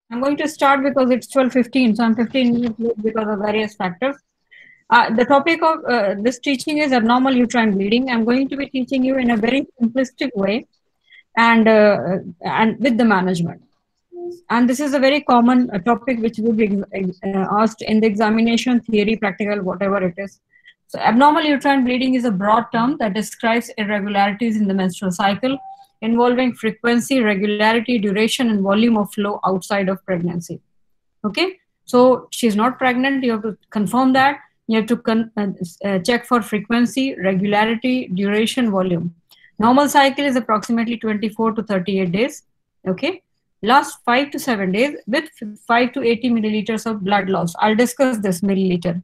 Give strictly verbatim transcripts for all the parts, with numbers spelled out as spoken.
I'm going to start because it's twelve fifteen, so I'm fifteen minutes late because of various factors. Uh, the topic of uh, this teaching is abnormal uterine bleeding. I'm going to be teaching you in a very simplistic way and uh, and with the management. And this is a very common uh, topic which will be uh, asked in the examination, theory, practical, whatever it is. So abnormal uterine bleeding is a broad term that describes irregularities in the menstrual cycle involving frequency, regularity, duration, and volume of flow outside of pregnancy. Okay, so she's not pregnant. You have to confirm that. You have to con- uh, uh, check for frequency, regularity, duration, volume. Normal cycle is approximately twenty-four to thirty-eight days. Okay, last five to seven days with five to eighty milliliters of blood loss. I'll discuss this milliliter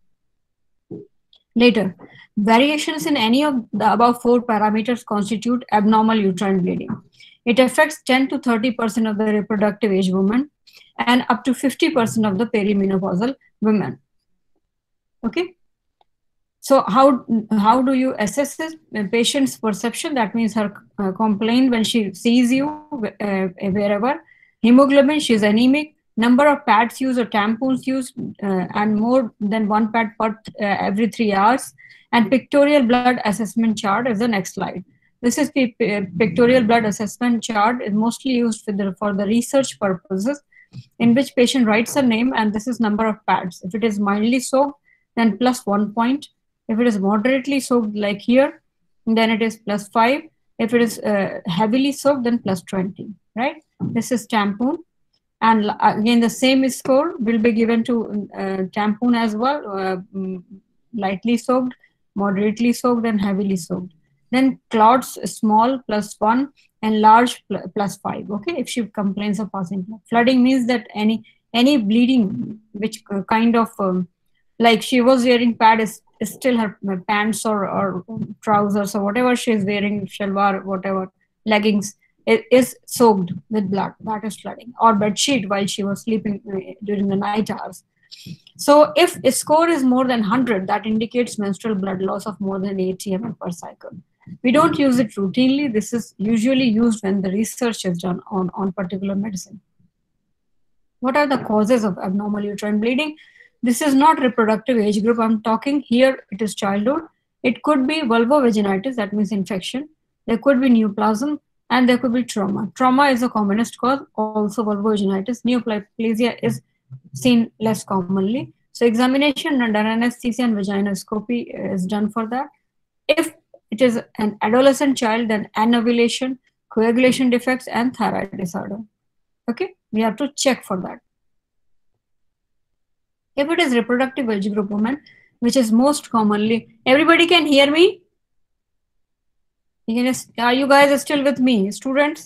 later. Variations in any of the above four parameters constitute abnormal uterine bleeding. It affects ten to thirty percent of the reproductive age women and up to fifty percent of the perimenopausal women. Okay. So how, how do you assess this? A patient's perception, that means her uh, complaint when she sees you uh, wherever. Hemoglobin, she's anemic. Number of pads used or tampons used uh, and more than one pad per uh, every three hours. And pictorial blood assessment chart is the next slide. This is the pictorial blood assessment chart is mostly used for the, for the research purposes in which patient writes her name and this is number of pads. If it is mildly soaked, then plus one point. If it is moderately soaked like here, then it is plus five. If it is uh, heavily soaked, then plus twenty, right? This is tampon. And again, the same score will be given to uh, tampon as well, uh, lightly soaked, moderately soaked, and heavily soaked. Then clots, small, plus one, and large, plus five. Okay, if she complains of passing blood. Flooding means that any any bleeding, which kind of um, like she was wearing pad is, is still her pants or, or trousers or whatever she is wearing, shalwar, whatever, leggings, it is soaked with blood. That is flooding. Or bed sheet while she was sleeping during the night hours. So if a score is more than one hundred, that indicates menstrual blood loss of more than eighty milliliters per cycle. We don't use it routinely. This is usually used when the research is done on, on particular medicine. What are the causes of abnormal uterine bleeding? This is not reproductive age group I'm talking here. It is childhood. It could be vulvovaginitis, that means infection. There could be neoplasm and there could be trauma. Trauma is the commonest cause, also vulvovaginitis. Neoplasia is seen less commonly. So examination under anesthesia and vaginoscopy is done for that. If it is an adolescent child, then anovulation, coagulation defects, and thyroid disorder. Okay, we have to check for that. If it is reproductive age group women, which is most commonly, everybody can hear me? You can just, are you guys still with me, students?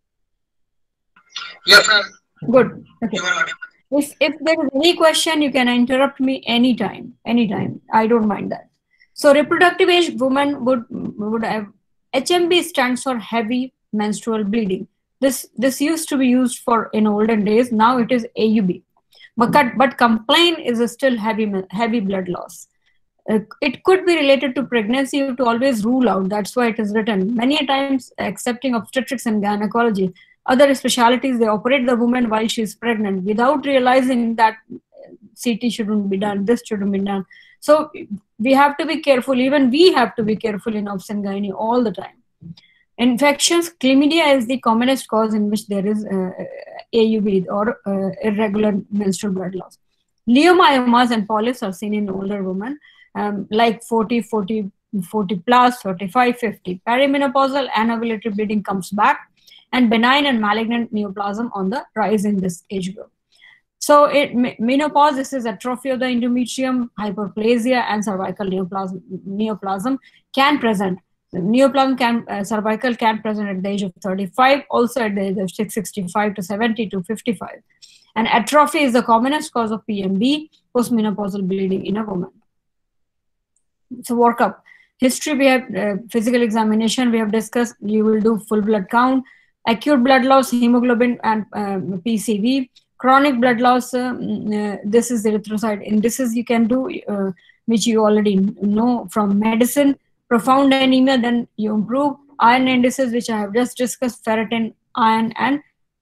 Yes, ma'am. Good. Okay. If, if there is any question, you can interrupt me anytime, anytime. I don't mind that. So reproductive age women would, would have, H M B stands for heavy menstrual bleeding. This, this used to be used for in olden days. Now it is A U B. But, but complaint is still heavy, heavy blood loss. Uh, it could be related to pregnancy. You have to always rule out. That's why it is written. Many times, accepting obstetrics and gynecology, other specialties, they operate the woman while she is pregnant without realizing that C T shouldn't be done, this shouldn't be done. So we have to be careful. Even we have to be careful in obs and gynae all the time. Infections, chlamydia is the commonest cause in which there is uh, A U B or uh, irregular menstrual blood loss. Leiomyomas and polyps are seen in older women, um, like forty, forty, forty plus, forty-five, fifty. Perimenopausal anovulatory bleeding comes back, and benign and malignant neoplasm on the rise in this age group. So it, menopause, this is atrophy of the endometrium, hyperplasia, and cervical neoplasm, neoplasm can present. The neoplasm can, uh, cervical can present at the age of thirty-five, also at the age of sixty-five to seventy to fifty-five. And atrophy is the commonest cause of P M B, postmenopausal bleeding in a woman. So workup. History, we have uh, physical examination, we have discussed, you will do full blood count, acute blood loss, hemoglobin and uh, P C V, chronic blood loss, uh, uh, this is erythrocyte indices you can do, uh, which you already know from medicine. Profound anemia, then you improve. Iron indices, which I have just discussed, ferritin, iron, and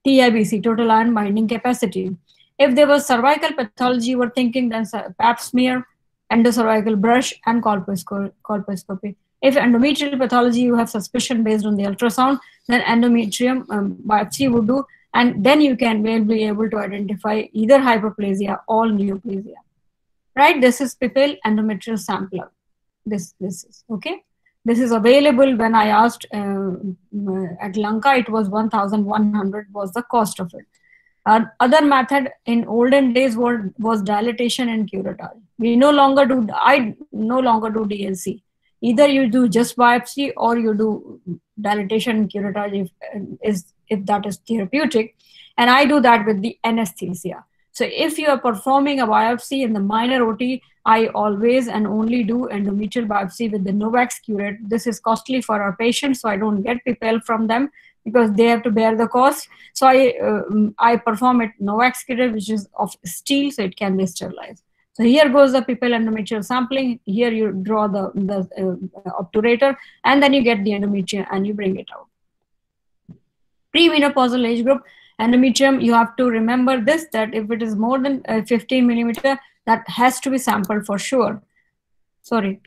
T I B C, total iron binding capacity. If there was cervical pathology you were thinking, then pap smear, endocervical brush, and colposcopy. If endometrial pathology you have suspicion based on the ultrasound, then endometrium um, biopsy would do, and then you can will be able to identify either hyperplasia or neoplasia. Right? This is Pipil endometrial sampler. This this is okay. This is available. When I asked uh, at Lanka, it was one thousand one hundred was the cost of it. Uh, other method in olden days was, was dilatation and curettage. We no longer do, I no longer do D L C. Either you do just biopsy or you do dilatation and curettage if, is, if that is therapeutic. And I do that with the anesthesia. So if you are performing a biopsy in the minor O T, I always and only do endometrial biopsy with the Novax curate. This is costly for our patients, so I don't get Pipil from them because they have to bear the cost. So I uh, I perform it Novax curate, which is of steel, so it can be sterilized. So here goes the Pipil endometrial sampling. Here you draw the, the uh, obturator, and then you get the endometrium and you bring it out. Premenopausal age group, endometrium, you have to remember this, that if it is more than uh, fifteen millimeter, that has to be sampled for sure. Sorry.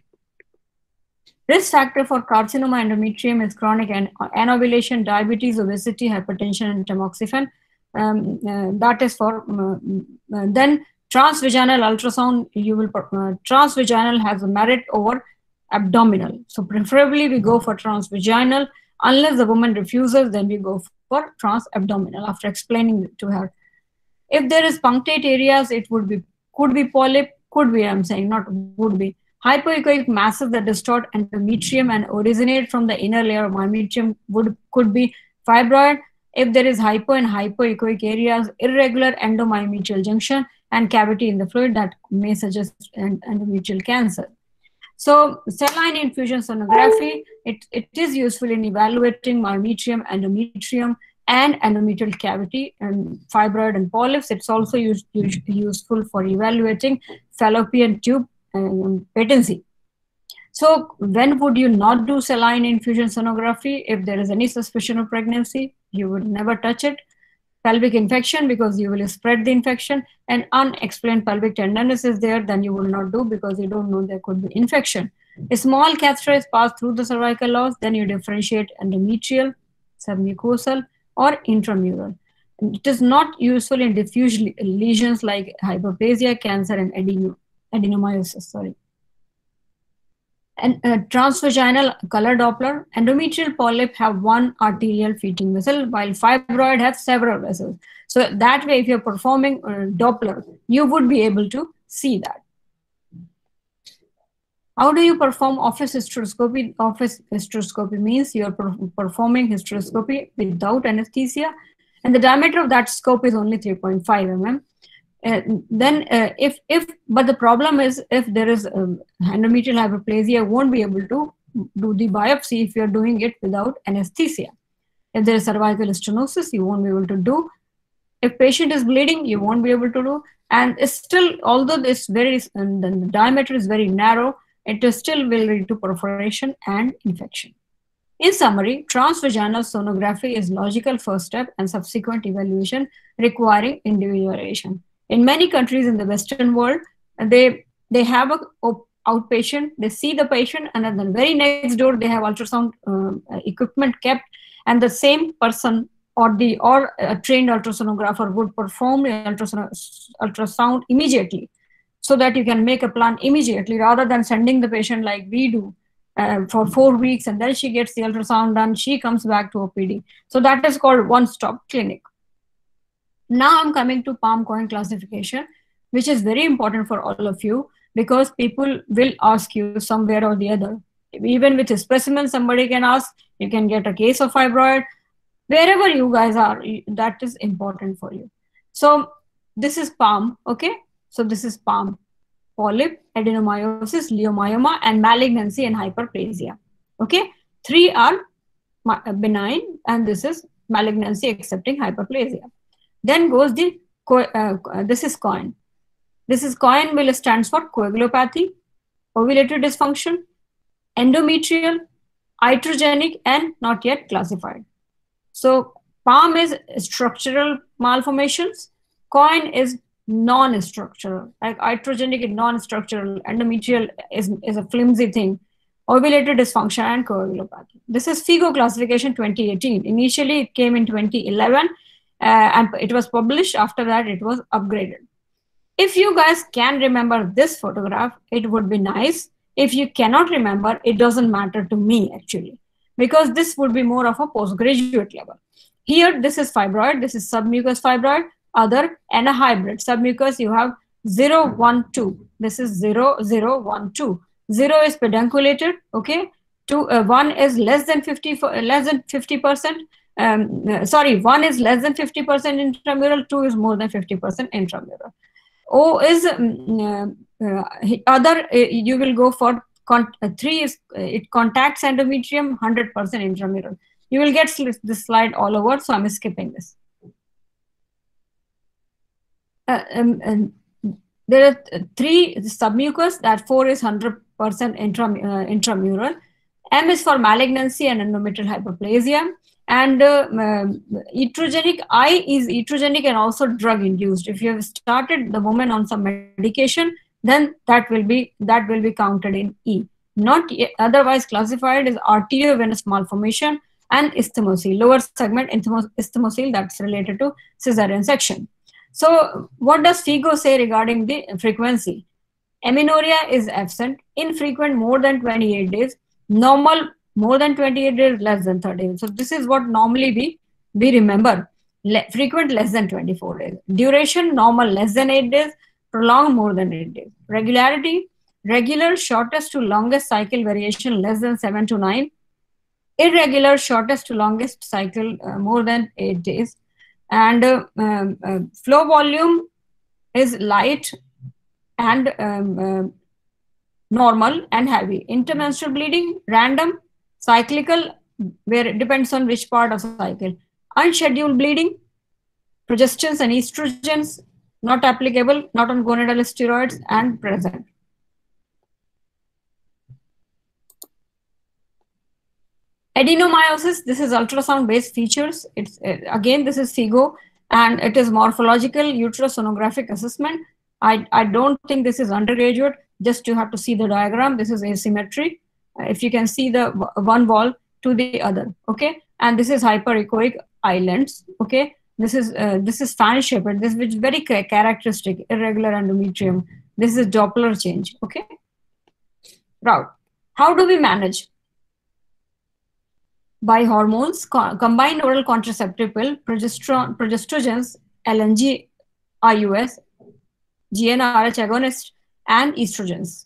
Risk factor for carcinoma endometrium is chronic anovulation, diabetes, obesity, hypertension, and tamoxifen. Um, uh, that is for, uh, uh, then transvaginal ultrasound, you will, uh, transvaginal has a merit over abdominal. So preferably we go for transvaginal. Unless the woman refuses, then we go for transabdominal after explaining it to her. If there is punctate areas, it would be, could be polyp, could be, I'm saying, not would be. Hypoechoic masses that distort endometrium and originate from the inner layer of myometrium would, could be fibroid. If there is hypo and hypoechoic areas, irregular endomyometrial junction and cavity in the fluid, that may suggest endometrial cancer. So saline infusion sonography, it, it is useful in evaluating myometrium, endometrium, and endometrial cavity and fibroid and polyps. It's also use, use, useful for evaluating fallopian tube um, patency. So when would you not do saline infusion sonography? If there is any suspicion of pregnancy, you would never touch it. Pelvic infection, because you will spread the infection, and unexplained pelvic tenderness is there, then you will not do because you don't know there could be infection. A small catheter is passed through the cervical os, then you differentiate endometrial, submucosal, or intramural. It is not useful in diffuse lesions like hyperplasia, cancer, and adeno adenomyosis. Sorry. And uh, transvaginal color Doppler, endometrial polyp have one arterial feeding vessel, while fibroid have several vessels. So that way, if you're performing uh, Doppler, you would be able to see that. How do you perform office hysteroscopy? Office hysteroscopy means you're per performing hysteroscopy without anesthesia, and the diameter of that scope is only three point five millimeters. Uh, then uh, if if but the problem is if there is um, endometrial hyperplasia, won't be able to do the biopsy if you're doing it without anesthesia. If there is cervical stenosis, you won't be able to do. If patient is bleeding, you won't be able to do. And it's still, although this very and the diameter is very narrow, it is still will lead to perforation and infection. In summary, transvaginal sonography is logical first step and subsequent evaluation requiring individualization. In many countries in the Western world, they, they have a outpatient, they see the patient, and at the very next door, they have ultrasound uh, equipment kept, and the same person or the or a trained ultrasonographer would perform the ultrasound, ultrasound immediately, so that you can make a plan immediately rather than sending the patient like we do uh, for four weeks and then she gets the ultrasound done, she comes back to O P D. So that is called one-stop clinic. Now I'm coming to palm coin classification, which is very important for all of you because people will ask you somewhere or the other. Even with a specimen, somebody can ask, you can get a case of fibroid. Wherever you guys are, that is important for you. So this is palm, okay? So this is palm, polyp, adenomyosis, leiomyoma, and malignancy and hyperplasia, okay? Three are benign, and this is malignancy excepting hyperplasia. Then goes the, uh, this is coin. This is coin will stands for coagulopathy, ovulatory dysfunction, endometrial, iatrogenic, and not yet classified. So PALM is structural malformations. COIN is non-structural. Like iatrogenic is non-structural. Endometrial is, is a flimsy thing. Ovulator dysfunction and coagulopathy. This is FIGO classification twenty eighteen. Initially, it came in twenty eleven, uh, and it was published. After that, it was upgraded. If you guys can remember this photograph, it would be nice. If you cannot remember, it doesn't matter to me actually, because this would be more of a postgraduate level. Here, this is fibroid, this is submucous fibroid, other, and a hybrid. Submucous, you have zero, one, two. This is zero, zero, one, two. zero is pedunculated, okay? Two, uh, one is less than fifty, less than fifty percent. Um, uh, sorry, one is less than fifty percent intramural, two is more than fifty percent intramural. O is um, uh, uh, other, uh, you will go for con uh, three is uh, it contacts endometrium, one hundred percent intramural. You will get this slide all over, so I'm skipping this. Uh, um, um, there are three submucous, that four is one hundred percent intram uh, intramural. M is for malignancy and endometrial hyperplasia. And uh, um, iatrogenic, I is iatrogenic and also drug induced. If you have started the woman on some medication, then that will be that will be counted in E. Not otherwise classified as arteriovenous malformation and isthmocele, lower segment isthmocele, that's related to cesarean section. So what does FIGO say regarding the frequency? Amenorrhea is absent, infrequent more than twenty-eight days, normal more than twenty-eight days, less than thirty days. So this is what normally we, we remember. Le frequent less than twenty-four days. Duration normal less than eight days, prolonged more than eight days. Regularity, regular shortest to longest cycle variation less than seven to nine. Irregular shortest to longest cycle uh, more than eight days. And uh, um, uh, flow volume is light and um, uh, normal and heavy. Intermenstrual bleeding, random, cyclical, where it depends on which part of the cycle. Unscheduled bleeding, progestins and estrogens, not applicable, not on gonadal steroids, and present. Adenomyosis, this is ultrasound-based features. It's uh, again, this is FIGO, and it is morphological uterosonographic assessment. I, I don't think this is undergraduate, just you have to see the diagram. This is asymmetry. Uh, if you can see the one wall to the other, okay? And this is hyperechoic islands, okay? This is uh, this is fan shaped. This is very characteristic, irregular endometrium. This is Doppler change, okay? Route. How do we manage? By hormones, co combined oral contraceptive pill, progesterone, progestrogens, L N G, I U S, G n R H agonist, and estrogens.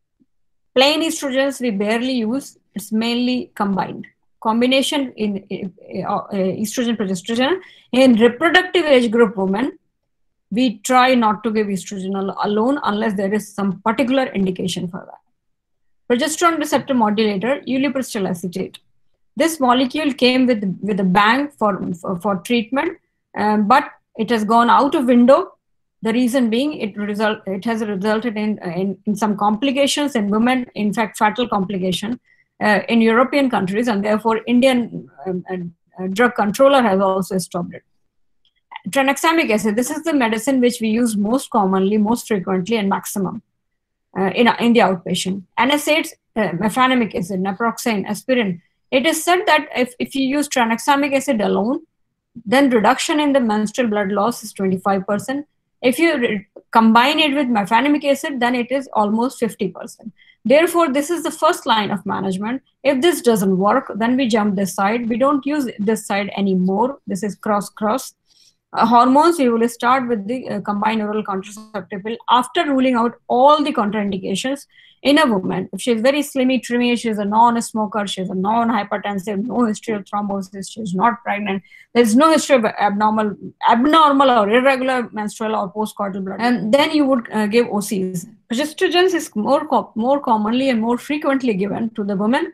Plain estrogens we barely use. It's mainly combined. Combination in, in uh, estrogen, progesterone. In reproductive age group women, we try not to give estrogen alone unless there is some particular indication for that. Progesterone receptor modulator, ulipristal acetate. This molecule came with, with a bang for, for, for treatment, um, but it has gone out of window. The reason being it result it has resulted in, in, in some complications in women, in fact, fatal complication uh, in European countries, and therefore Indian um, uh, drug controller has also stopped it. Tranexamic acid, this is the medicine which we use most commonly, most frequently, and maximum uh, in, in the outpatient. N SAIDs, uh, mefenamic acid, naproxen, aspirin. It is said that if, if you use tranexamic acid alone, then reduction in the menstrual blood loss is twenty-five percent. If you combine it with mefenamic acid, then it is almost fifty percent. Therefore, this is the first line of management. If this doesn't work, then we jump this side. We don't use this side anymore. This is cross-cross. Uh, hormones, we will start with the uh, combined oral contraceptive pill after ruling out all the contraindications in a woman. If she is very slimmy, trimmy, she is a non-smoker, she is a non-hypertensive, no history of thrombosis, she is not pregnant, there is no history of abnormal, abnormal or irregular menstrual or postcoital blood, and then you would uh, give O Cs. Progestrogens is more, co more commonly and more frequently given to the woman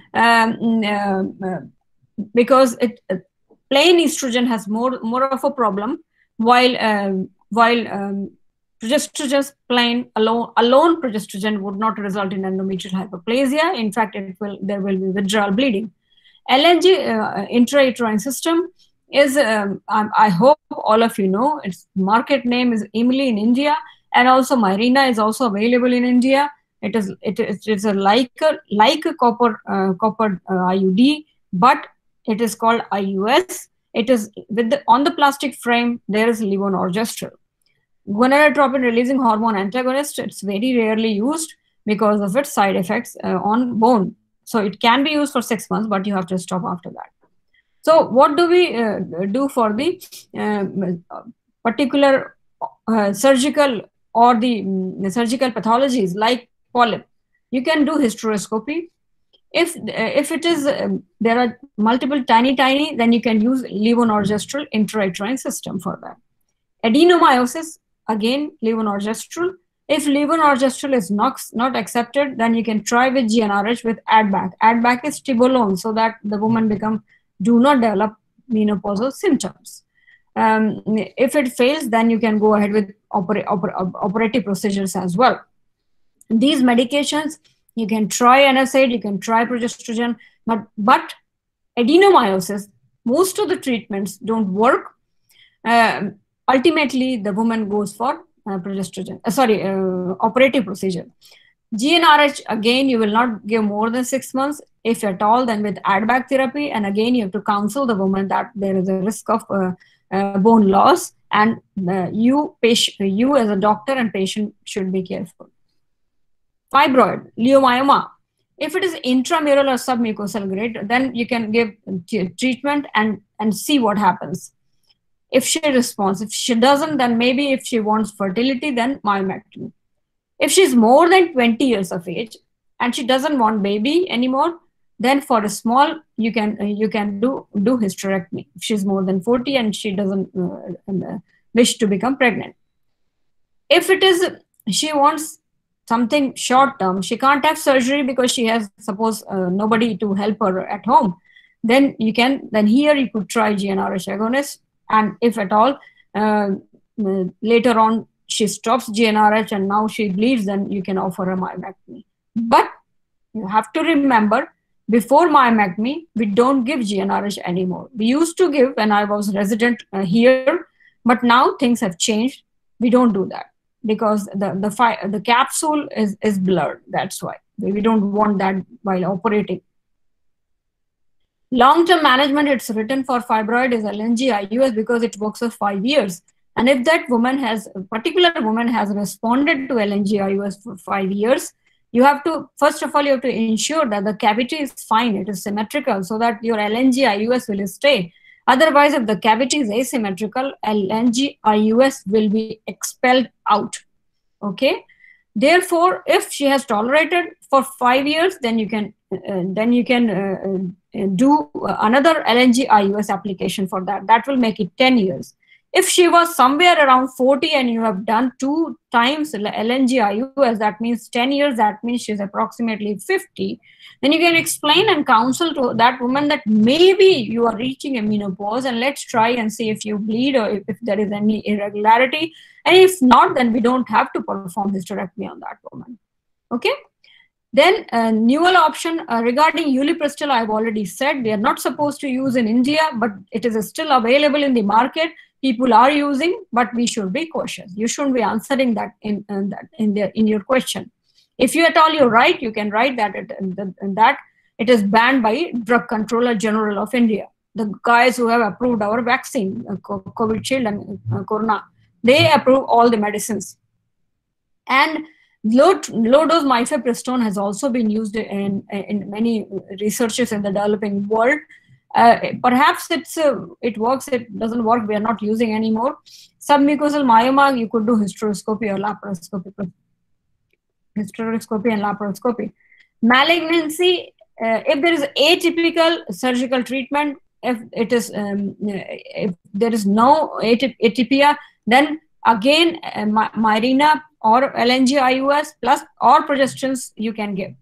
um, uh, uh, because it uh, plain estrogen has more, more of a problem, while, um, while um, progestrogens plain alone, alone progestrogen would not result in endometrial hyperplasia. In fact, it will, there will be withdrawal bleeding. L N G, uh, intrauterine system, is, um, um, I hope all of you know, its market name is Emi-Le in India, and also Mirena is also available in India. It is it is it's a like a like a copper uh, copper uh, I U D, but it is called I U S. It is with the on the plastic frame there is levonorgestrel. Gonadotropin releasing hormone antagonist. It's very rarely used because of its side effects uh, on bone. So it can be used for six months, but you have to stop after that. So what do we uh, do for the uh, particular uh, surgical or the um, surgical pathologies like polyp? You can do hysteroscopy. If uh, if it is um, there are multiple tiny tiny, then you can use levonorgestrel intrauterine system for that. Adenomyosis, again levonorgestrel. If levonorgestrel is not, not accepted, then you can try with G n R H with add-back. Add-back is tibolone, so that the woman become do not develop menopausal symptoms. Um, if it fails, then you can go ahead with opera, opera, operative procedures as well. These medications, you can try N SAID, you can try progestogen, but, but adenomyosis, most of the treatments don't work. Uh, ultimately, the woman goes for uh, progestogen, uh, sorry, uh, operative procedure. G n R H, again, you will not give more than six months, if at all, then with add-back therapy. And again, you have to counsel the woman that there is a risk of uh, uh, bone loss, and uh, you, patient, you as a doctor and patient should be careful. Fibroid, leiomyoma. If it is intramural or submucosal grade, then you can give treatment and, and see what happens. If she responds, if she doesn't, then maybe if she wants fertility, then myomectomy. If she's more than twenty years of age and she doesn't want baby anymore, then for a small, you can uh, you can do do hysterectomy. If she's more than forty and she doesn't uh, uh, wish to become pregnant. If it is, she wants something short term, she can't have surgery because she has, suppose, uh, nobody to help her at home, then you can, then here you could try G n R H agonist. And if at all, uh, uh, later on, she stops G n R H and now she bleeds, then you can offer a myomectomy. But you have to remember, before myomectomy, we don't give G n R H anymore. We used to give when I was resident uh, here, but now things have changed. We don't do that because the the, fi the capsule is, is blurred. That's why. We don't want that while operating. Long-term management, it's written for fibroid is L N G I U S because it works for five years. And if that woman has, a particular woman has responded to L N G I U S for five years, you have to, first of all, you have to ensure that the cavity is fine, it is symmetrical, so that your L N G I U S will stay. Otherwise, if the cavity is asymmetrical, L N G I U S will be expelled out. Okay. Therefore, if she has tolerated for five years, then you can uh, then you can uh, uh, do another L N G I U S application for that. That will make it ten years. If she was somewhere around forty and you have done two times L N G I U S, that means ten years, that means she's approximately fifty, then you can explain and counsel to that woman that maybe you are reaching a menopause and let's try and see if you bleed or if, if there is any irregularity. And if not, then we don't have to perform hysterectomy on that woman. Okay. Then uh, newer option uh, regarding ulipristal, I've already said we are not supposed to use in India, but it is still available in the market. People are using, but we should be cautious. You shouldn't be answering that in, in that in the in your question. If you at all you write, you can write that it, that it is banned by Drug Controller General of India. The guys who have approved our vaccine, uh, COVID Shield and uh, Corona, they approve all the medicines. And low, low dose mifepristone has also been used in, in many researches in the developing world. Uh, perhaps it's uh, it works, it doesn't work, we are not using anymore. Submucosal myoma, you could do hysteroscopy or laparoscopy. Hysteroscopy and laparoscopy. Malignancy, uh, if there is atypical surgical treatment, if it is um, if there is no atypia, then again uh, Mirena or L N G I U S plus or progestins you can give.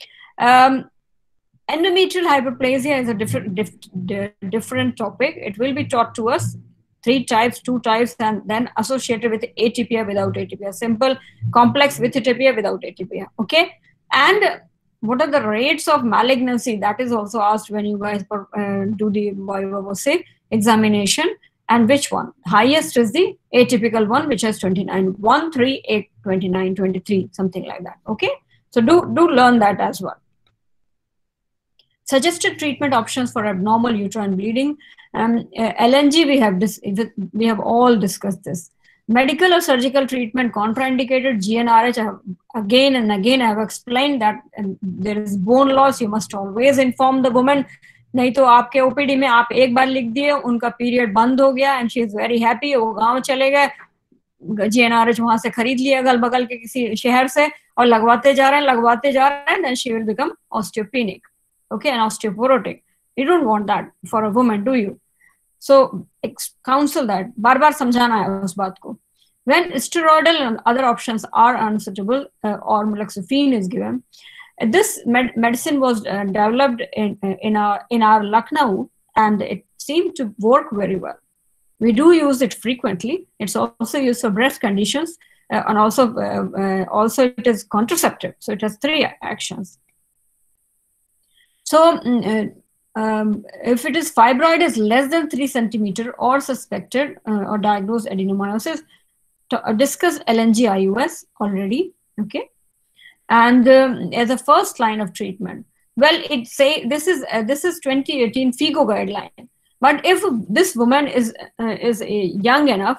Um, endometrial hyperplasia is a different diff, different topic. It will be taught to us three types, two types, and then associated with atypia, without atypia, simple, complex with atypia, without atypia. Okay, and what are the rates of malignancy? That is also asked when you guys uh, do the biopsy. examination. And which one? Highest is the atypical one, which has twenty-nine, one, three, eight, twenty-nine, twenty-three, something like that. Okay. So do, do learn that as well. Suggested treatment options for abnormal uterine bleeding. Um, uh, L N G, we have, dis we have all discussed this. Medical or surgical treatment contraindicated. G N R H, I have, again and again, I have explained that um, there is bone loss. You must always inform the woman. नहीं तो आपके OPD में आप एक बार लिख दिए, उनका period बंद हो गया, and she is very happy, वो गांव चले गए, जीएनआरएच वहां से खरीद लिया अगल बगल के किसी शहर से, और लगवाते जा रहे हैं लगवाते जा रहे हैं, then she will become osteopenic, okay, and osteoporotic. You don't want that for a woman, do you? So counsel that, बार बार समझाना है उस बात को. When steroidal and other options are unsuitable, uh, or meloxifene is given, this med medicine was uh, developed in, in our in our Lucknow, and it seemed to work very well. We do use it frequently. It's also used for breast conditions, uh, and also uh, uh, also it is contraceptive. So it has three actions. So uh, um, if it is fibroid is less than three centimeter or suspected uh, or diagnosed adenomyosis, to, uh, discuss L N G I U S already. Okay. And um, as a first line of treatment, well, it say this is uh, this is twenty eighteen FIGO guideline. But if this woman is uh, is a young enough,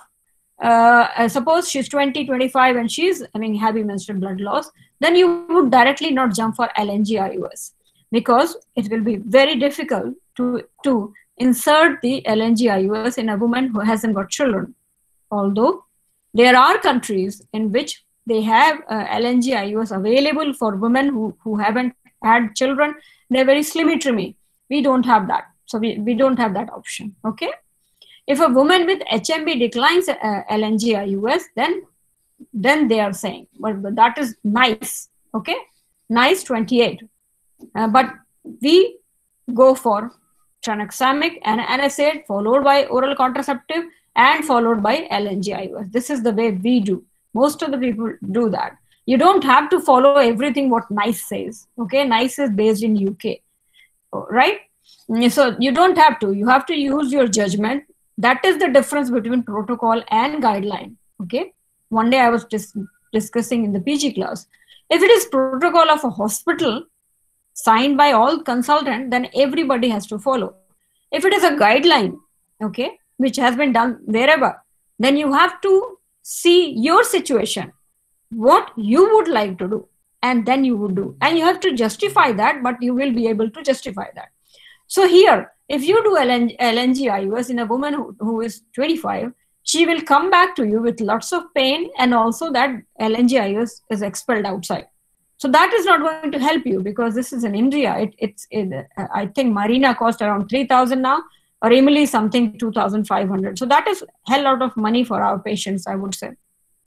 uh, suppose she's twenty, twenty-five, and she's having heavy menstrual blood loss, then you would directly not jump for L N G I U S, because it will be very difficult to to insert the L N G I U S in a woman who hasn't got children. Although there are countries in which they have uh, L N G I U S available for women who, who haven't had children. They're very slimmy trimmy. We don't have that. So we, we don't have that option. Okay. If a woman with H M B declines uh, L N G I U S, then, then they are saying, well, that is nice. Okay. Nice twenty-eight. Uh, but we go for tranexamic and N SAID followed by oral contraceptive and followed by L N G I U S. This is the way we do. Most of the people do that. You don't have to follow everything what NICE says. Okay, NICE is based in U K, right? So you don't have to. You have to use your judgment. That is the difference between protocol and guideline. Okay. One day I was dis discussing in the P G class. If it is protocol of a hospital signed by all consultants, then everybody has to follow. If it is a guideline, okay, which has been done wherever, then you have to see your situation, what you would like to do, and then you would do. And you have to justify that, but you will be able to justify that. So here, if you do L N G I U S in a woman who, who is twenty-five, she will come back to you with lots of pain, and also that L N G I U S is expelled outside. So that is not going to help you, because this is in India. It, it's, it, I think Marina cost around three thousand now, or Emily something two thousand five hundred. So that is hell lot of money for our patients, I would say.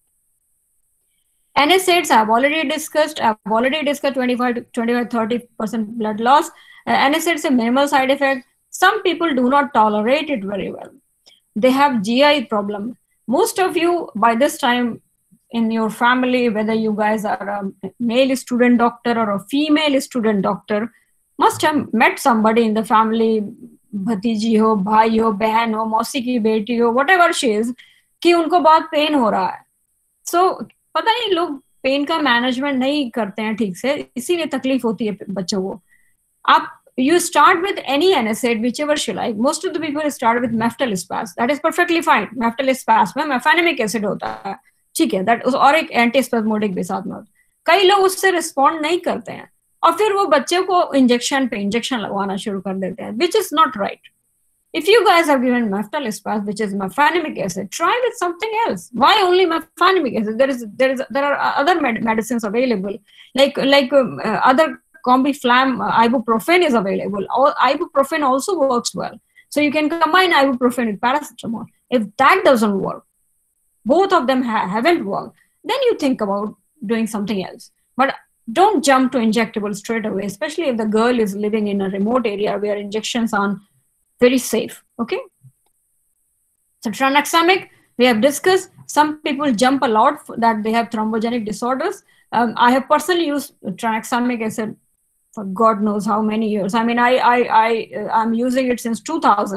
N SAIDs I have already discussed. I have already discussed twenty-five to twenty-five, thirty percent blood loss. Uh, N SAIDs is a minimal side effect. Some people do not tolerate it very well. They have G I problem. Most of you by this time in your family, whether you guys are a male student doctor or a female student doctor, must have met somebody in the family, भतीजी हो, भाई हो, बहन हो, मौसी की बेटी हो, whatever she is, कि उनको बहुत पेन हो रहा है. So पता नहीं लोग पेन का मैनेजमेंट नहीं करते हैं ठीक से, इसीलिए तकलीफ होती है बच्चों को. आप you start with any N SAID, whichever you like. Most of the people start with Meftal-Spas. That is perfectly fine. Meftal-Spas में mefenamic acid होता है, ठीक है, that और एक एंटीस्पेस्मोडिक भी साथ में. कई लोग उससे रिस्पॉन्ड नहीं करते हैं, और फिर वो बच्चे को इंजेक्शन पे इंजेक्शन लगवाना शुरू कर देते हैं, which is not right. If you guys have given Meftal-Spas, which is mefenamic acid, try with something else. Why only mefenamic acid? There is there is there are other med medicines available, like like um, uh, other Combiflam, uh, ibuprofen is available. All, ibuprofen also works well. So you can combine ibuprofen with paracetamol. If that doesn't work, both of them ha haven't worked, then you think about doing something else. But don't jump to injectable straight away, especially if the girl is living in a remote area where injections are very safe. Okay. So tranexamic, we have discussed. Some people jump a lot that they have thrombogenic disorders. Um, I have personally used tranexamic acid for God knows how many years. I mean, I I I I'm using it since two thousand.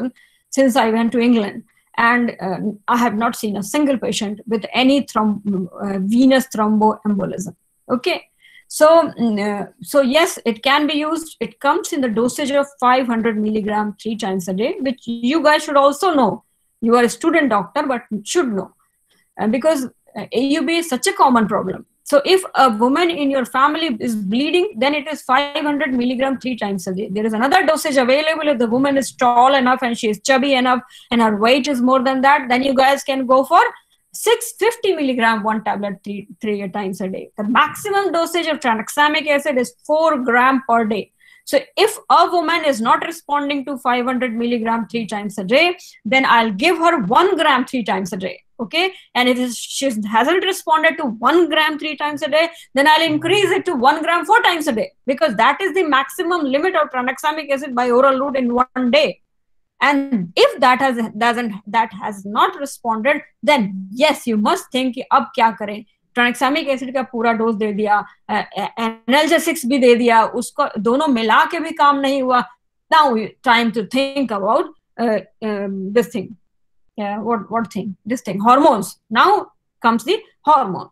since I went to England, and uh, I have not seen a single patient with any throm uh, venous thromboembolism. Okay, so uh, so yes, it can be used. It comes in the dosage of five hundred milligram three times a day, which you guys should also know. You are a student doctor, but should know, uh, because uh, A U B is such a common problem. So if a woman in your family is bleeding, then it is five hundred milligram three times a day. There is another dosage available if the woman is tall enough and she is chubby enough and her weight is more than that. Then you guys can go for six hundred fifty milligram one tablet three, three times a day. The maximum dosage of tranexamic acid is four gram per day. So if a woman is not responding to five hundred milligram three times a day, then I'll give her one gram three times a day. Okay, and if she hasn't responded to one gram three times a day, then I'll increase it to one gram four times a day, because that is the maximum limit of tranexamic acid by oral route in one day. And if that has doesn't that has not responded, then yes, you must think कि अब क्या करें. ट्रांक्सामिक acid का पूरा dose दे दिया, analgesics भी दे दिया, उसको दोनों मिला के भी काम नहीं हुआ. Now time to think about uh, um, this thing. Yeah, what what thing? This thing, hormones. Now comes the hormone.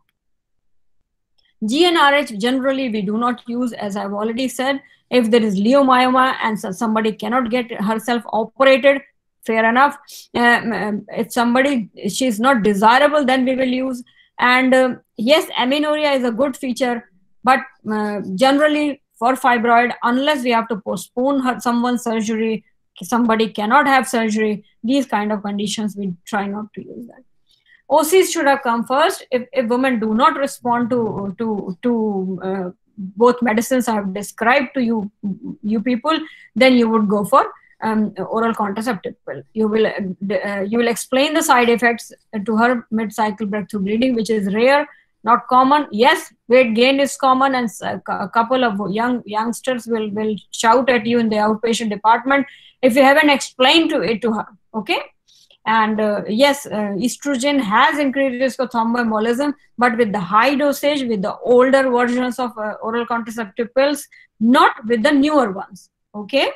G n R H generally we do not use, as I've already said. If there is leiomyoma and so somebody cannot get herself operated, fair enough. Um, if somebody she is not desirable, then we will use. And um, yes, amenorrhea is a good feature, but uh, generally for fibroid, unless we have to postpone her, someone's surgery, somebody cannot have surgery, these kind of conditions, we try not to use that. O Cs should have come first. If, if women do not respond to, to, to uh, both medicines I have described to you, you people, then you would go for um, oral contraceptive pill. You will, uh, you will explain the side effects to her mid-cycle breakthrough bleeding, which is rare, not common. Yes, weight gain is common, and a couple of young youngsters will, will shout at you in the outpatient department if you haven't explained to it to her. Okay. And uh, yes, uh, estrogen has increased risk of thromboembolism, but with the high dosage, with the older versions of uh, oral contraceptive pills, not with the newer ones. Okay.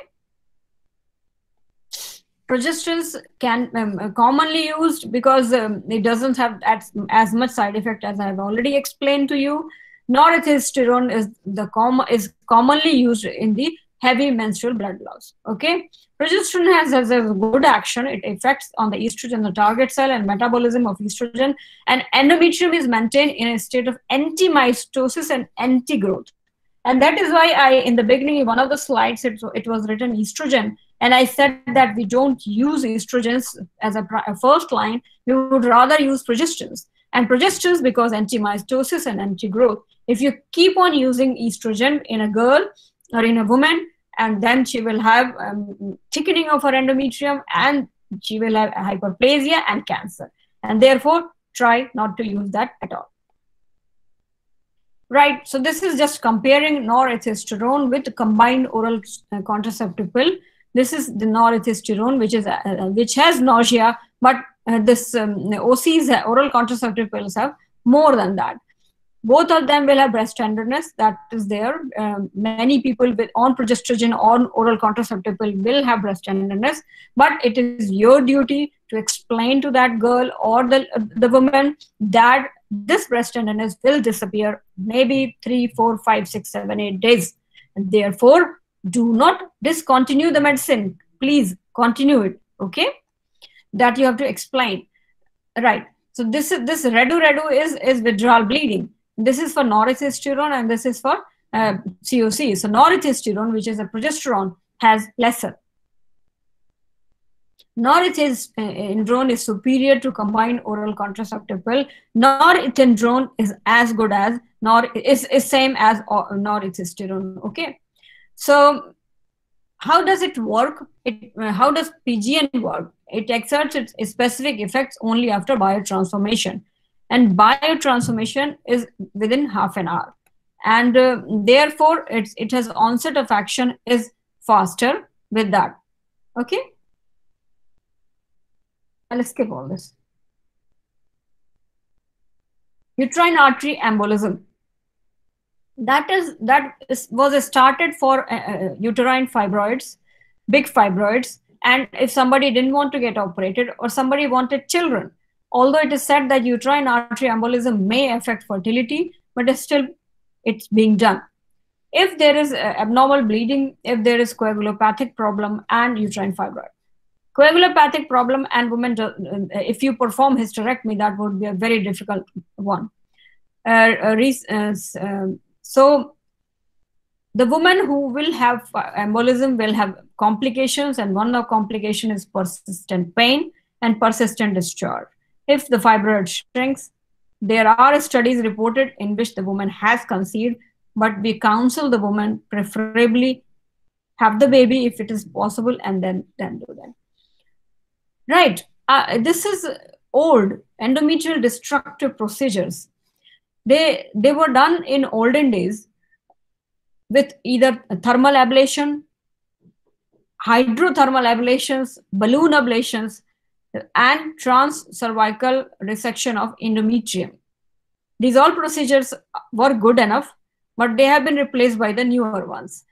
Progesterones can um, commonly used because um, it doesn't have as, as much side effect as I've already explained to you. Norethistérone is the com is commonly used in the heavy menstrual blood loss. Okay. Progesterone has, has a good action. It affects on the estrogen, the target cell, and metabolism of estrogen. And endometrium is maintained in a state of anti-mitosis and anti-growth. And that is why I, in the beginning, in one of the slides, it, it was written estrogen. And I said that we don't use estrogens as a, a first line. We would rather use progesterones. And progesterones because anti-mitosis and anti-growth. If you keep on using estrogen in a girl or in a woman, and then she will have um, thickening of her endometrium, and she will have hyperplasia and cancer. And therefore, try not to use that at all. Right, so this is just comparing norethistérone with combined oral uh, contraceptive pill. This is the norethistérone, which is uh, which has nausea, but uh, this um, O Cs, uh, oral contraceptive pills, have more than that. Both of them will have breast tenderness, that is there. Um, many people with on progesterone or oral contraceptive pill will have breast tenderness, but it is your duty to explain to that girl or the, uh, the woman that this breast tenderness will disappear maybe three, four, five, six, seven, eight days. And therefore, do not discontinue the medicine. Please continue it. Okay, that you have to explain. Right. So this is this redu redu is is withdrawal bleeding. This is for norethistérone and this is for uh, C O C. So norethistérone, which is a progesterone, has lesser. Norethindrone is superior to combined oral contraceptive pill. Norethindrone is as good as, nor is, is same as norethistérone. Okay. So how does it work? It, uh, how does P G N work? It exerts its specific effects only after biotransformation. And biotransformation is within half an hour. And uh, therefore, it's, it has onset of action is faster with that. Okay. I'll skip all this. Uterine artery embolism. That is that is, was started for uh, uh, uterine fibroids, big fibroids, and if somebody didn't want to get operated, or somebody wanted children, although it is said that uterine artery embolism may affect fertility, but it's still it's being done. If there is abnormal bleeding, if there is coagulopathic problem and uterine fibroid. Coagulopathic problem and women, if you perform hysterectomy, that would be a very difficult one. Uh, uh, uh, so the woman who will have embolism will have complications, and one of complication is persistent pain and persistent discharge. If the fibroid shrinks, there are studies reported in which the woman has conceived, but we counsel the woman preferably have the baby if it is possible, and then, then do that. Right. Uh, this is old endometrial destructive procedures. They, they were done in olden days with either thermal ablation, hydrothermal ablations, balloon ablations, and trans-cervical resection of endometrium. These all procedures were good enough, but they have been replaced by the newer ones.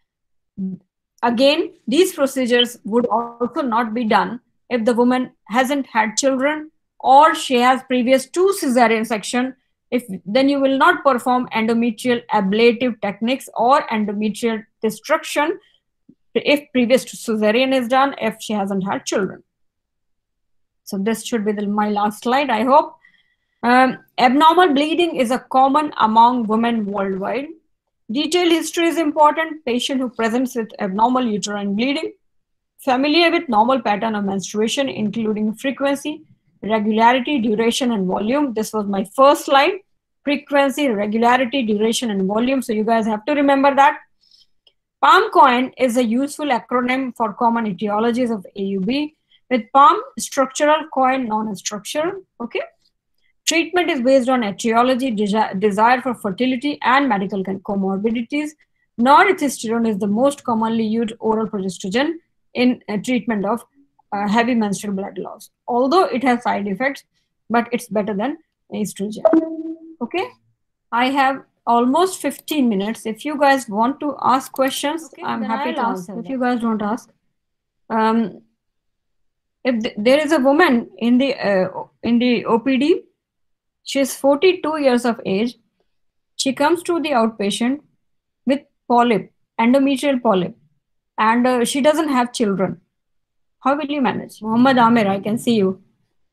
Again, these procedures would also not be done if the woman hasn't had children or she has previous two cesarean section. If then you will not perform endometrial ablative techniques or endometrial destruction if previous cesarean is done, if she hasn't had children. So this should be the, my last slide, I hope. Um, abnormal bleeding is a common among women worldwide. Detailed history is important. Patient who presents with abnormal uterine bleeding, familiar with normal pattern of menstruation, including frequency, regularity, duration, and volume. This was my first slide. Frequency, regularity, duration, and volume. So you guys have to remember that. PALM-COIN is a useful acronym for common etiologies of A U B. With PALM, structural, COIN, non-structural. Okay. Treatment is based on etiology, desi desire for fertility, and medical comorbidities. Norethistedone is the most commonly used oral progestogen in uh, treatment of uh, heavy menstrual blood loss. Although it has side effects, but it's better than estrogen. Okay. I have almost fifteen minutes. If you guys want to ask questions, okay, I'm happy I'll to answer. If you guys don't ask. Um, if th there is a woman in the, uh, in the O P D, she is forty-two years of age. She comes to the outpatient with polyp, endometrial polyp, and uh, she doesn't have children. How will you manage? Muhammad Amir, I can see you.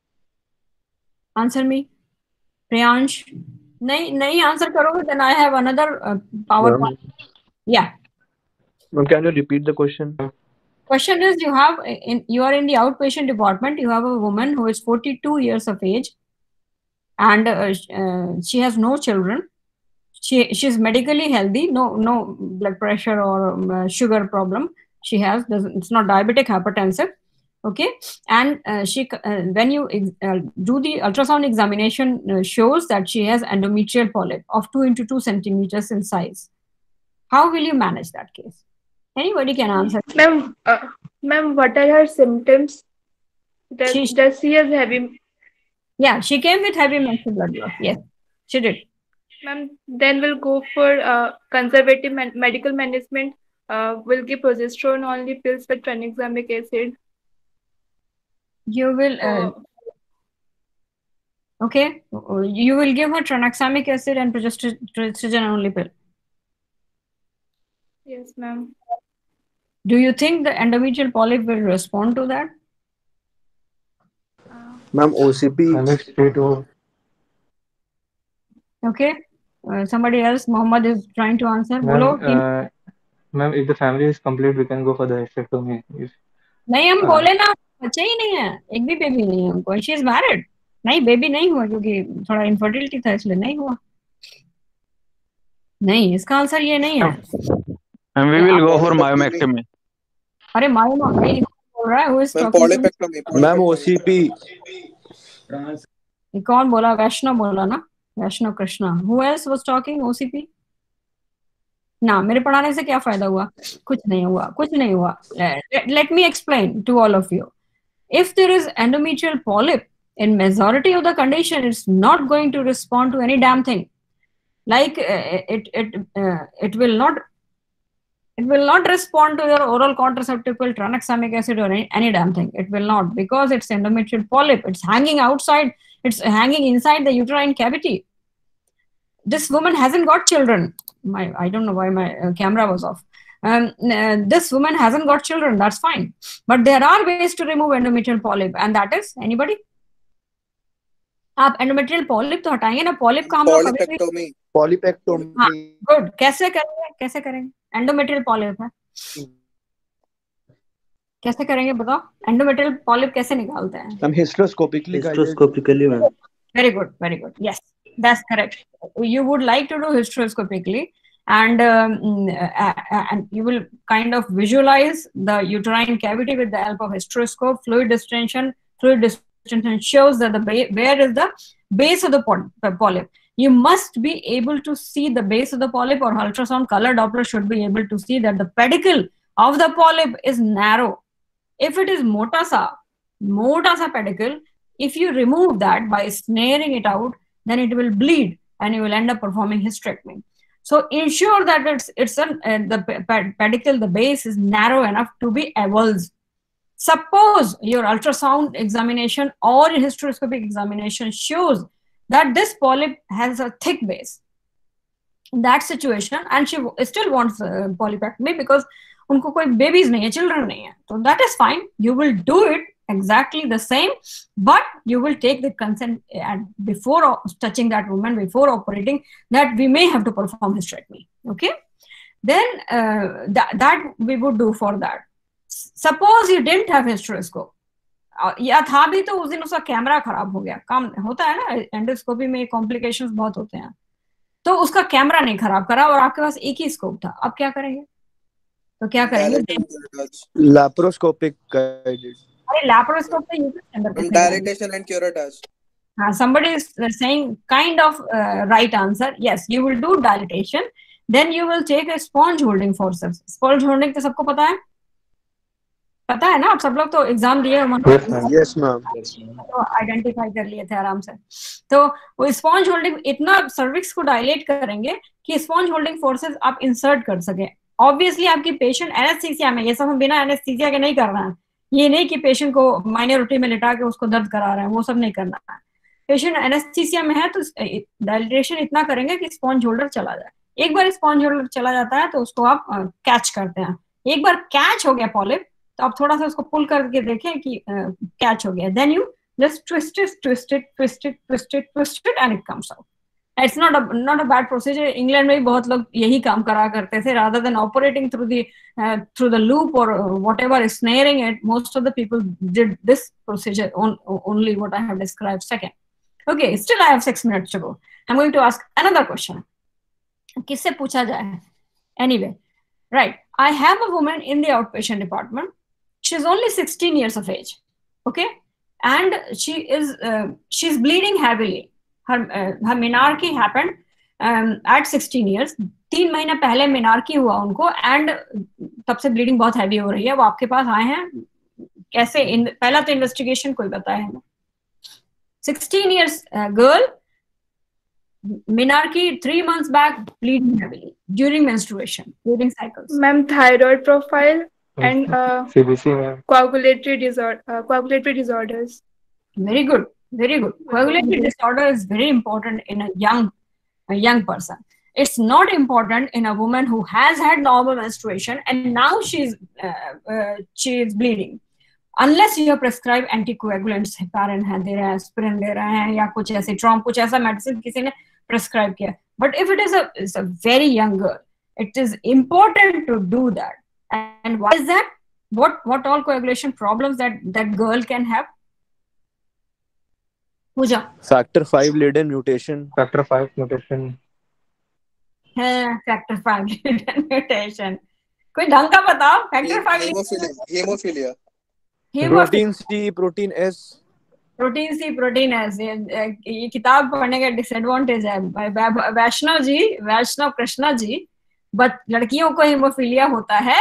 Answer me. Priyansh. Nahi, nahi answer karoge, then I have another uh, PowerPoint. Yeah. Ma'am, can you repeat the question? Question is, you have in you are in the outpatient department. You have a woman who is forty-two years of age, and uh, uh, she has no children. She she's medically healthy, no no blood pressure or um, uh, sugar problem. She has doesn't it's not diabetic, hypertensive. Okay, and uh, she uh, when you uh, do the ultrasound examination uh, shows that she has endometrial polyp of two into two centimeters in size. How will you manage that case? Anybody can answer. Ma'am, uh, ma'am, what are her symptoms? Does she, does she has heavy? Yeah, she came with heavy menstrual blood loss. Yes, she did. Ma'am, then we'll go for uh, conservative man medical management. Uh, we'll give progesterone only pills with tranexamic acid. You will, uh, okay, you will give her tranexamic acid and progesterone only pill. Yes, ma'am. Do you think the endometrial polyp will respond to that? Ma'am, O C P. Okay, uh, somebody else, Mohammed is trying to answer. Ma'am, uh, ma'am, if the family is complete, we can go for the hysterectomy. If, नहीं हम बोले ना बच्चे ही नहीं है एक भी baby नहीं है हमको शी इज मैरिड नहीं बेबी नहीं हुआ क्योंकि थोड़ा इनफर्टिलिटी था इसलिए नहीं हुआ नहीं इसका आंसर ये नहीं है and we will go for myomectomy अरे मायोमा नहीं बोल रहा है who is talking ma'am OCP कौन बोला वैष्णव बोला ना वैष्णव Krishna who else was talking O C P ना मेरे पढ़ाने से क्या फायदा हुआ कुछ नहीं हुआ कुछ नहीं हुआ let me explain to all of you if there is endometrial polyp in majority of the condition it's not going to respond to any damn thing like uh, it it uh, it will not It will not respond to your oral contraceptive pill, tranexamic acid, or any, any damn thing. It will not, because it's endometrial polyp. It's hanging outside. It's hanging inside the uterine cavity. This woman hasn't got children. My, I don't know why my uh, camera was off. Um, uh, this woman hasn't got children. That's fine. But there are ways to remove endometrial polyp, and that is, anybody? आप endometrial polyp तो हटाएंगे ना? Polyp का हम लोग Polypectomy. Polypectomy. हाँ, good. कैसे करेंगे? कैसे करेंगे? Endometrial polyp है. कैसे करेंगे बताओ? Endometrial polyp कैसे निकालते हैं? हम hysteroscopically guided. Hysteroscopically, ma'am. Very good, very good. Yes, that's correct. You would like to do hysteroscopically, and um, uh, and you will kind of visualize the uterine cavity with the help of hysteroscope. Fluid distension, fluid distension shows that the ba- where is the base of the polyp. You must be able to see the base of the polyp, or ultrasound color Doppler should be able to see that the pedicle of the polyp is narrow. If it is mota sa, mota sa pedicle, if you remove that by snaring it out, then it will bleed and you will end up performing hysterectomy. So ensure that it's it's an, uh, the pedicle, the base is narrow enough to be avulsed. Suppose your ultrasound examination or hysteroscopic examination shows that this polyp has a thick base. In that situation, and she still wants uh, polypectomy because unko koi babies nahi hai, children nahi hai. So that is fine. You will do it exactly the same, but you will take the consent and before touching that woman, before operating, that we may have to perform hysterectomy. Okay, then uh, that, that we would do for that. Suppose you didn't have hysteroscope, या था भी तो उस दिन उसका camera खराब हो गया. काम होता है ना, एंडोस्कोपी में कॉम्प्लिकेशंस बहुत होते हैं, तो उसका कैमरा नहीं खराब करा और आपके पास एक ही स्कोप था. अब क्या करेंगे? तो क्या करेंगे? Laparoscopic guided. अरे laparoscope तो यूट्यूब के अंदर पे Dilatation and curettage. हाँ, somebody is saying kind of uh, right answer. Yes, you will do dilatation. Then you will take a sponge holding forceps. Sponge holding तो सबको पता है? पता है ना? आप सब लोग तो एग्जाम दिए हो. Yes, ma'am. तो आइडेंटिफाई कर लिए थे आराम से. तो वो स्पॉन्ज होल्डिंग इतना सर्विक्स को डायलेट करेंगे कि स्पॉन्ज होल्डिंग फोर्सेस आप इंसर्ट कर सके. ऑब्वियसली आपकी पेशेंट एनेस्थीसिया में, ये सब हम बिना एनेस्थीसिया के नहीं कर रहे हैं. ये नहीं कि पेशेंट को माइनॉरिटी में लिटा के उसको दर्द करा रहे हैं, वो सब नहीं करना है. पेशेंट एनेस्थीसिया में है तो डायलेटेशन इतना करेंगे कि स्पॉन्ज होल्डर चला जाए. एक बार स्पॉन्ज होल्डर चला जाता है तो उसको आप कैच करते हैं. एक बार कैच हो गया पॉलिप तो आप थोड़ा सा उसको पुल करके देखें कि कैच हो गया. Then you just twist it twist it twist it twist it twist it and it comes out. It's not not a bad procedure. England में भी बहुत लोग यही काम करा करते थे. Rather than operating through the through the loop और whatever snaring it, most of the people did this procedure only what I have described. Second, okay, still I have six minutes to go. I am going to ask another question. किससे पूछा जाए? Anyway, right, I have a woman in the outpatient department. She's only sixteen years of age, okay, and she is uh, she's bleeding heavily. Her uh, her menarche happened um, at sixteen years. तीन महीने पहले menarche हुआ उनको, and तब से bleeding बहुत heavy हो रही है. वो आपके पास आए हैं. कैसे? इन पहला तो investigation कोई बताया है? sixteen years uh, girl, menarche three months back, bleeding heavily during menstruation, during cycles. Ma'am, thyroid profile and uh, C B C, ma'am. coagulatory disorder, uh, coagulatory disorders. Very good, very good. Coagulatory disorder is very important in a young, a young person. It's not important in a woman who has had normal menstruation and now she's uh, uh, she is bleeding. Unless you have prescribed anticoagulants, heparin है, दे रहे हैं, aspirin दे रहे हैं, या कुछ ऐसे ट्रॉम, कुछ ऐसा मेडिसिन किसी ने prescribe किया. But if it is a, it's a very young girl, it is important to do that. And why is that? What what all coagulation problems that that girl can have? Pooja. Factor five Leiden mutation. Factor five mutation. हाँ, factor five Leiden mutation. कोई ढंग का बताओ. Factor five. Hemophilia. Hemophilia. Protein C, protein S. Protein C, protein S. ये किताब पढ़ने का disadvantage है. वैष्णव जी, वैष्णव कृष्णा जी, बट लड़कियों को हीमोफीलिया होता है?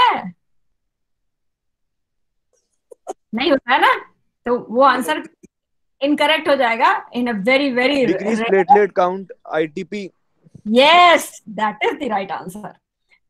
नहीं होता है ना? तो वो आंसर इनकरेक्ट हो जाएगा. In a very very Decreased platelet count, I T P. Yes, that is the right answer.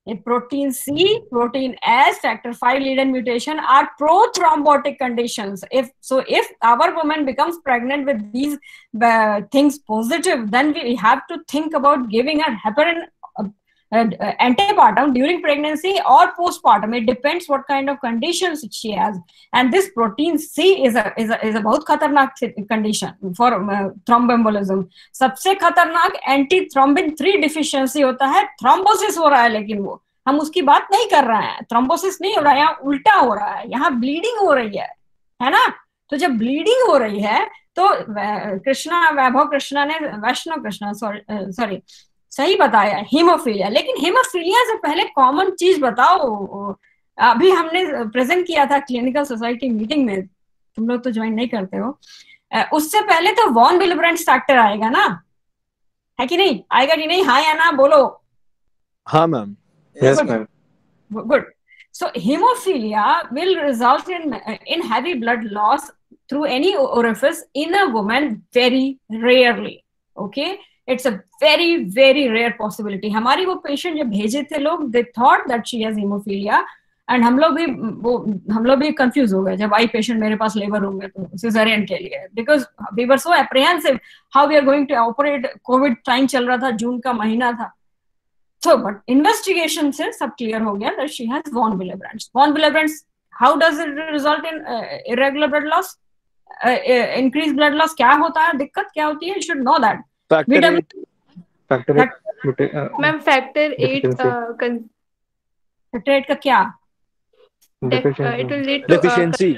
A protein C, protein S, factor five Leiden mutation are pro-thrombotic conditions. If so, if our woman becomes pregnant with these uh, things positive, then we have to think about giving her heparin uh, uh, antepartum during pregnancy or postpartum. It depends what kind of conditions she has. And this protein C is a is a is a बहुत खतरनाक condition for uh, thromboembolism. सबसे खतरनाक anti thrombin three deficiency होता है. Thrombosis हो रहा है, लेकिन वो हम उसकी बात नहीं कर रहे हैं. थ्रोम्बोसिस नहीं हो रहा है, यहाँ उल्टा हो रहा है, यहाँ ब्लीडिंग हो रही है, है ना. तो जब ब्लीडिंग हो रही है तो कृष्णा वैभव कृष्णा ने वैष्णव कृष्णा सॉरी सॉरी सही बताया हीमोफीलिया. लेकिन हीमोफीलिया से पहले कॉमन चीज बताओ. अभी हमने प्रेजेंट किया था क्लिनिकल सोसाइटी मीटिंग में, तुम लोग तो ज्वाइन नहीं करते हो. उससे पहले तो वॉन विलेब्रेंट फैक्टर आएगा ना, है कि नहीं? आएगा कि नहीं? हाँ या ना बोलो. हाँ ma'am. Yes, ma'am. Good. So hemophilia will result in in heavy blood loss through any orifice in a woman very rarely. Okay, it's a very very rare possibility. हमारी वो पेशेंट जब भेजे थे लोग, they thought that she has hemophilia, and हम लोग भी वो हम लोग भी कंफ्यूज हो गए जब आई पेशेंट मेरे पास लेबर होंगे तो सिजेरियन के लिए, because we were so apprehensive how we are going to operate. Covid time चल रहा था, जून का महीना था. So, but investigation से सब clear हो गया that she has von Willebrand's. Von Willebrand's, how does it result in uh, irregular blood loss? Uh, uh, increased blood loss क्या होता है? दिक्कत क्या होती है? You should know that. Factor eight. Factor eight. Ma'am, factor eight. Uh, con- factor eight का क्या? Def- uh, it will lead to Deficiency.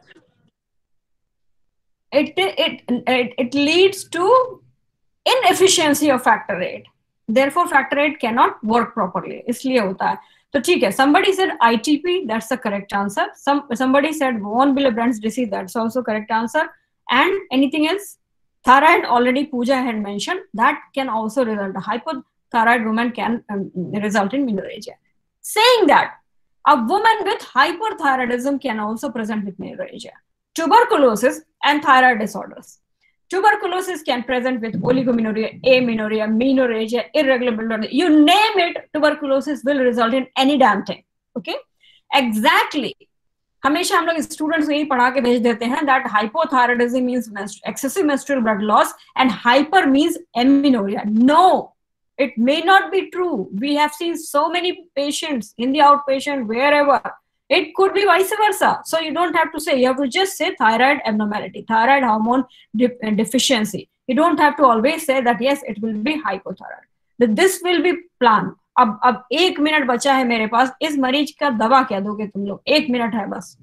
Uh, it, it it it leads to inefficiency of factor eight. Therefore, factor eight cannot work properly. इसलिए होता है. तो ठीक है. Somebody said I T P. That's the correct answer. Some somebody said von Willebrand's disease. That's also correct answer. And anything else? Thyroid, already Pooja had mentioned. That can also result. A hypothyroid woman can um, result in menorrhagia. Saying that, a woman with hyperthyroidism can also present with menorrhagia. Tuberculosis and thyroid disorders. Tuberculosis can present with oligomenorrhea, amenorrhea, menorrhagia, irregular blood. You name it, tuberculosis will result in any damn thing. Okay? Exactly. हमेशा हम लोग students को यही पढ़ा के भेज देते हैं that hypothyroidism means excessive menstrual blood loss and hyper means amenorrhea. No, it may not be true. We have seen so many patients in the outpatient, wherever. It could be vice versa. So you don't have to say, you have to just say thyroid abnormality, thyroid hormone de- deficiency. You don't have to always say that, yes, it will be hypothyroid. That this will be planned. अब अब एक minute बचा है मेरे पास. इस मरीज का दवा क्या दोगे तुम लोग? एक मिनट है बस.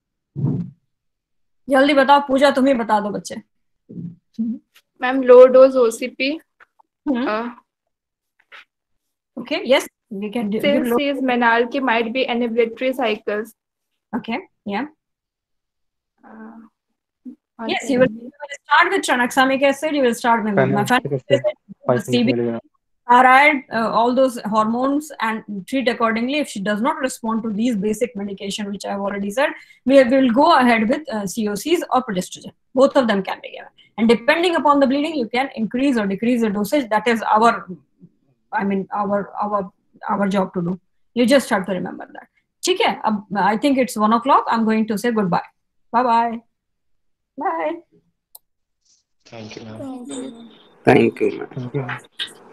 जल्दी बताओ. पूजा तुम ही बता दो बच्चे. Ma'am, low dose O C P. Hmm. Uh, okay, yes. We can do. Since do his menarche might be anovulatory cycles. okay, yeah. Uh, Yes, you will, you will start with tranexamic acid. You will start with mefenamic acid, C B, thyroid, uh, all those hormones, and treat accordingly. If she does not respond to these basic medication, which I have already said, we will go ahead with uh, C O Cs or progestogen. Both of them can be given. And depending upon the bleeding, you can increase or decrease the dosage. That is our, I mean, our our our job to do. You just have to remember that. Okay, uh, I think it's one o'clock. I'm going to say goodbye. Bye-bye. Bye. Thank you, ma'am. Thank you, ma'am. Thank you.